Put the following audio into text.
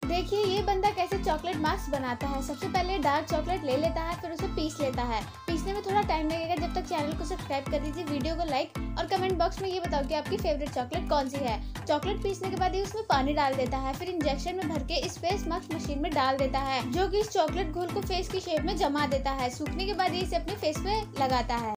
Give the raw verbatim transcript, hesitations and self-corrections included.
देखिए ये बंदा कैसे चॉकलेट मास्क बनाता है। सबसे पहले डार्क चॉकलेट ले लेता है, फिर उसे पीस लेता है। पीसने में थोड़ा टाइम लगेगा। जब तक चैनल को सब्सक्राइब कर दीजिए, वीडियो को लाइक और कमेंट बॉक्स में ये बताओ कि आपकी फेवरेट चॉकलेट कौन सी है। चॉकलेट पीसने के बाद ये उसमें पानी डाल देता है, फिर इंजेक्शन में भर के इस फेस मास्क मशीन में डाल देता है, जो कि इस चॉकलेट घोल को फेस की शेप में जमा देता है। सूखने के बाद ये इसे अपने फेस पे लगाता है।